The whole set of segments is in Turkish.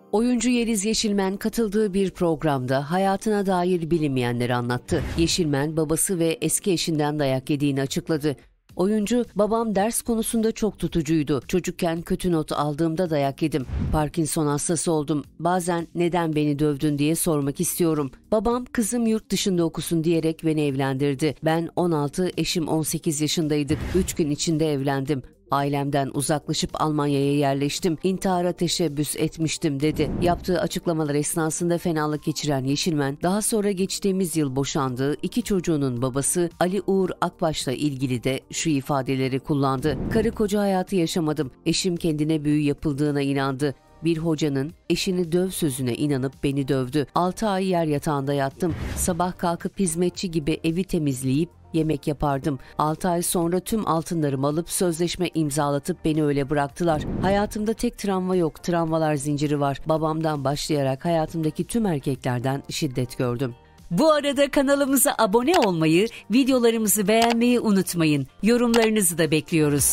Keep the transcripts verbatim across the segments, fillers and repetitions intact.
Oyuncu Yeliz Yeşilmen katıldığı bir programda hayatına dair bilinmeyenleri anlattı. Yeşilmen babası ve eski eşinden dayak yediğini açıkladı. Oyuncu, babam ders konusunda çok tutucuydu. Çocukken kötü not aldığımda dayak yedim. Parkinson hastası oldum. Bazen neden beni dövdün diye sormak istiyorum. Babam kızım yurt dışında okusun diyerek beni evlendirdi. Ben on altı, eşim on sekiz yaşındaydık. üç gün içinde evlendim. Ailemden uzaklaşıp Almanya'ya yerleştim. İntihara teşebbüs etmiştim dedi. Yaptığı açıklamalar esnasında fenalık geçiren Yeşilmen, daha sonra geçtiğimiz yıl boşandığı iki çocuğunun babası Ali Uğur Akbaş'la ilgili de şu ifadeleri kullandı. Karı koca hayatı yaşamadım. Eşim kendine büyü yapıldığına inandı. Bir hocanın eşini döv sözüne inanıp beni dövdü. altı ay yer yatağında yattım. Sabah kalkıp hizmetçi gibi evi temizleyip yemek yapardım. altı ay sonra tüm altınlarımı alıp sözleşme imzalatıp beni öyle bıraktılar. Hayatımda tek travma yok, travmalar zinciri var. Babamdan başlayarak hayatımdaki tüm erkeklerden şiddet gördüm. Bu arada kanalımıza abone olmayı, videolarımızı beğenmeyi unutmayın. Yorumlarınızı da bekliyoruz.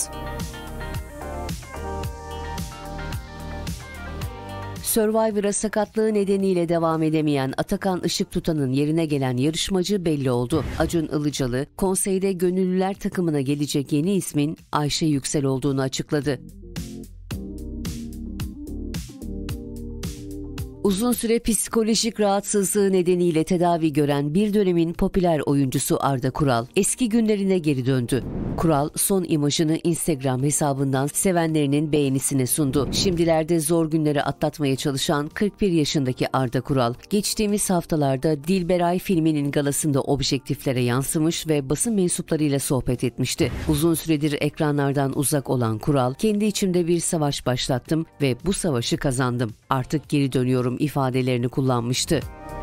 Survivor'a sakatlığı nedeniyle devam edemeyen Atakan Işıktutan'ın yerine gelen yarışmacı belli oldu. Acun Ilıcalı, konseyde gönüllüler takımına gelecek yeni ismin Ayşe Yüksel olduğunu açıkladı. Uzun süre psikolojik rahatsızlığı nedeniyle tedavi gören bir dönemin popüler oyuncusu Arda Kural eski günlerine geri döndü. Kural son imajını Instagram hesabından sevenlerinin beğenisine sundu. Şimdilerde zor günleri atlatmaya çalışan kırk bir yaşındaki Arda Kural, geçtiğimiz haftalarda Dilberay filminin galasında objektiflere yansımış ve basın mensuplarıyla sohbet etmişti. Uzun süredir ekranlardan uzak olan Kural, kendi içimde bir savaş başlattım ve bu savaşı kazandım. Artık geri dönüyorum ifadelerini kullanmıştı.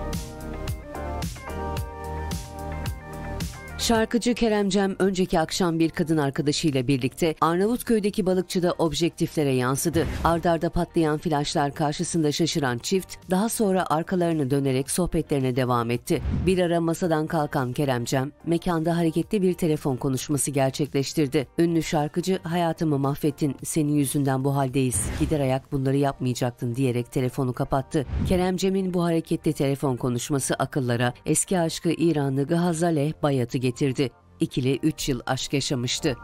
Şarkıcı Kerem Cem önceki akşam bir kadın arkadaşıyla birlikte Arnavutköy'deki balıkçıda objektiflere yansıdı. Ard arda patlayan flaşlar karşısında şaşıran çift daha sonra arkalarını dönerek sohbetlerine devam etti. Bir ara masadan kalkan Kerem Cem mekanda hareketli bir telefon konuşması gerçekleştirdi. Ünlü şarkıcı "Hayatımı mahvettin, senin yüzünden bu haldeyiz, gider ayak bunları yapmayacaktın" diyerek telefonu kapattı. Kerem Cem'in bu hareketli telefon konuşması akıllara eski aşkı İranlı Gahazaleh Bayat'ı getirdi. İkili üç yıl aşk yaşamıştı.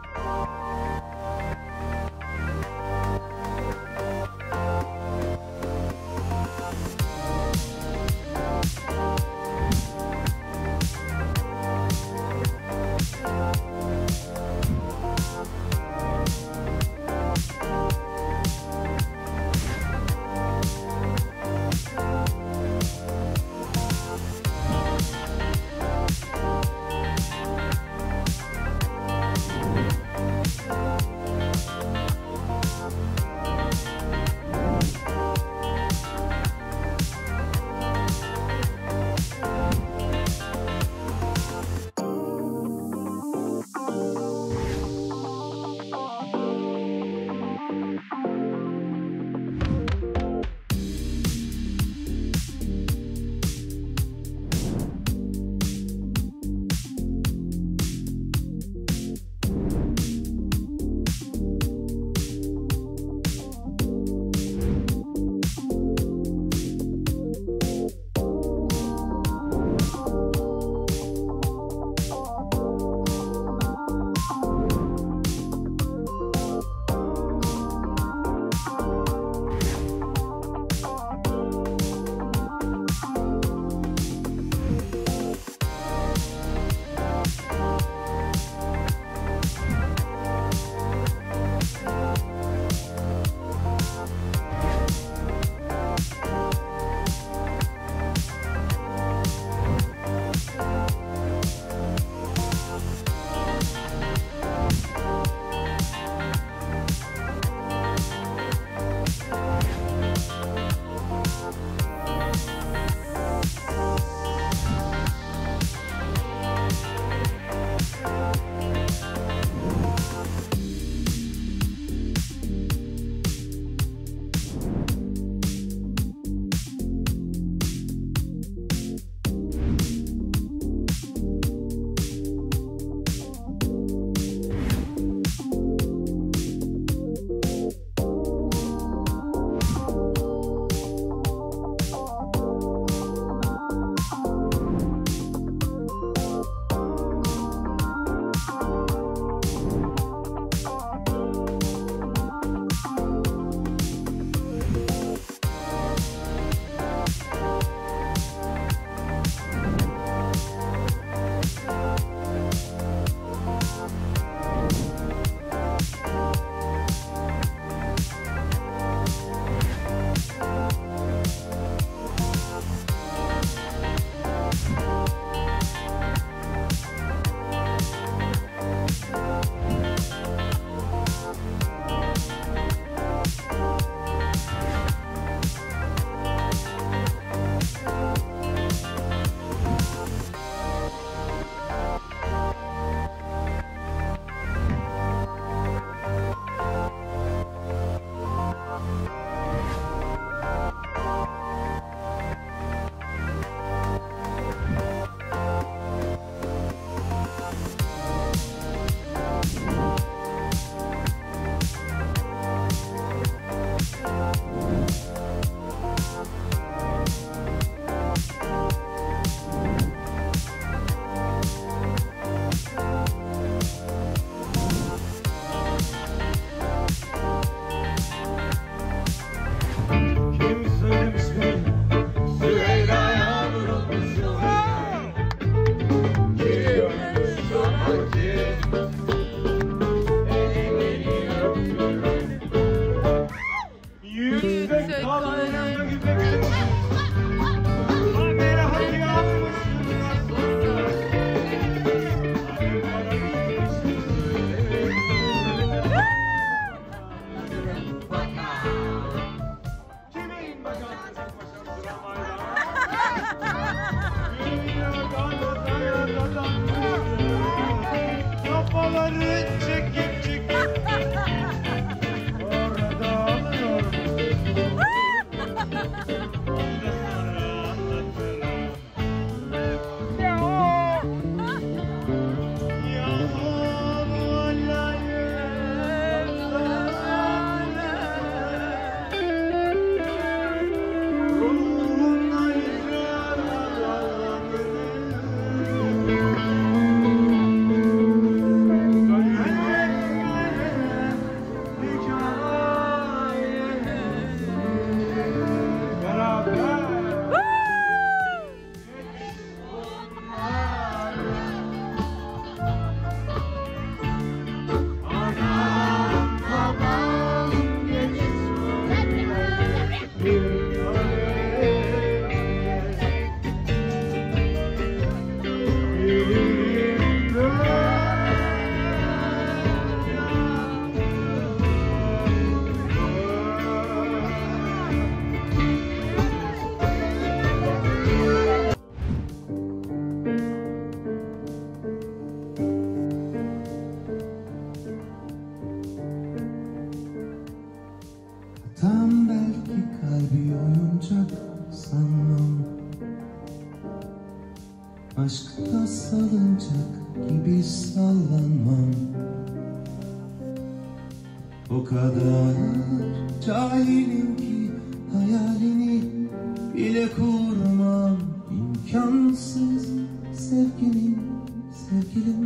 kadar cahilim ki hayalini bile kurmam imkansız sevgilim, sevgilim.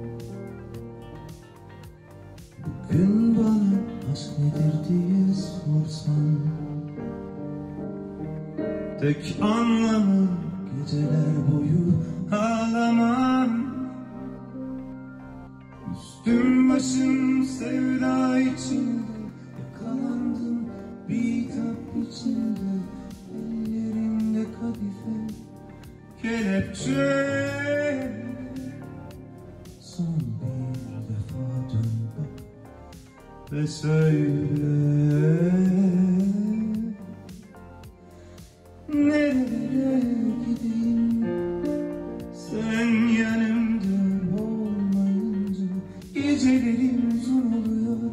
Bugün bana aşk nedir diye sorsan, tek anlamı geceler boyu ağlamam. Üstüm başım sevda içinde, yakalandım bir kitap içinde. Ellerimde kadife, kelepçe. Son bir defa dön bak ve söyle, nerelere gideyim sen yanımda olmayınca. Gecelerim uzun oluyor,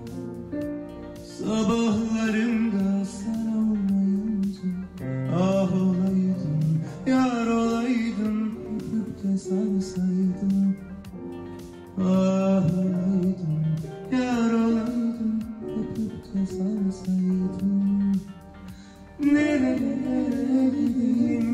sabahlarımda sen olmayınca. Ah olaydım, yar olaydım, öpüp de sarsaydım. Ah olaydım, yar olaydım, öpüp de sarsaydım. Nerelere gideyim